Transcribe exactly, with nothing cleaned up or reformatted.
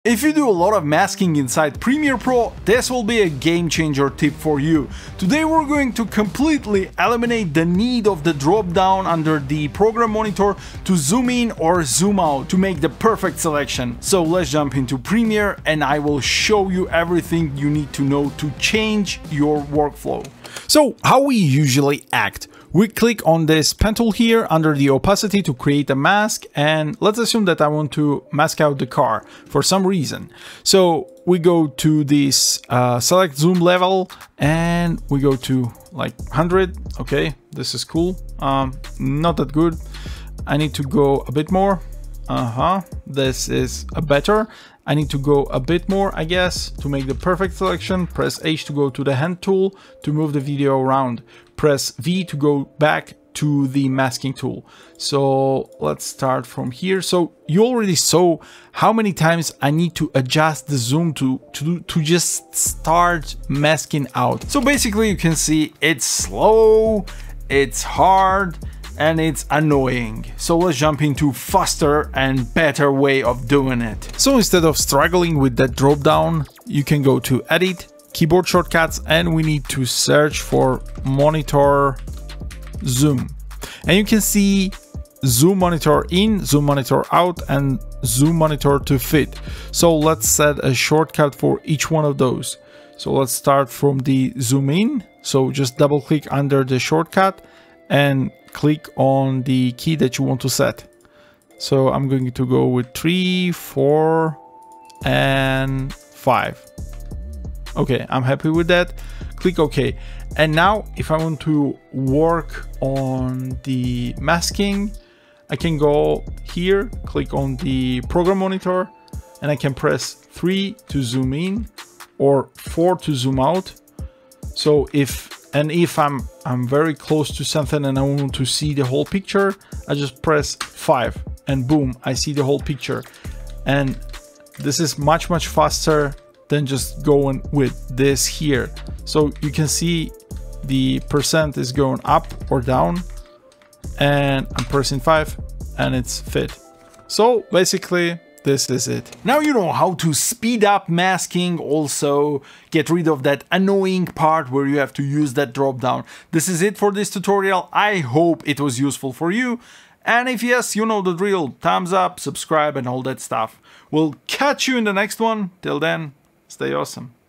If you do a lot of masking inside Premiere Pro, this will be a game changer tip for you. Today we're going to completely eliminate the need of the drop down under the program monitor to zoom in or zoom out to make the perfect selection. So let's jump into Premiere and I will show you everything you need to know to change your workflow. So how we usually act. We click on this pen tool here under the opacity to create a mask, and let's assume that I want to mask out the car for some reason. So we go to this uh, select zoom level and we go to like one hundred. Okay, this is cool. Um, not that good. I need to go a bit more. Uh-huh, this is a better. I need to go a bit more, I guess, to make the perfect selection. Press H to go to the hand tool to move the video around. Press V to go back to the masking tool. So let's start from here. So you already saw how many times I need to adjust the zoom to, to, to just start masking out. So basically you can see it's slow, it's hard, and it's annoying. So let's jump into faster and better way of doing it. So instead of struggling with that drop down, you can go to Edit, Keyboard Shortcuts, and we need to search for Monitor Zoom. And you can see Zoom Monitor in, Zoom Monitor out, and Zoom Monitor to fit. So let's set a shortcut for each one of those. So let's start from the Zoom in. So just double click under the shortcut and click on the key that you want to set. So I'm going to go with three, four, and five. Okay, I'm happy with that. Click OK. And now if I want to work on the masking, I can go here, click on the program monitor, and I can press three to zoom in or four to zoom out. So if And if I'm I'm very close to something and I want to see the whole picture, I just press five and boom, I see the whole picture. And this is much, much faster than just going with this here. So you can see the percent is going up or down, and I'm pressing five and it's fit. So basically, this is it. Now you know how to speed up masking, also get rid of that annoying part where you have to use that drop down. This is it for this tutorial. I hope it was useful for you. And if yes, you know the drill. Thumbs up, subscribe, and all that stuff. We'll catch you in the next one. Till then, stay awesome.